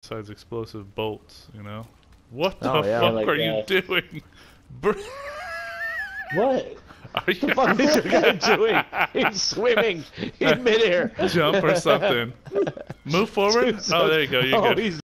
besides explosive bolts, you know? What the Oh, yeah, fuck like are you that. doing? What? Are you The fuck is the guy doing? He's swimming in midair. jump or something? Move forward? Oh, there you go. You're good. He's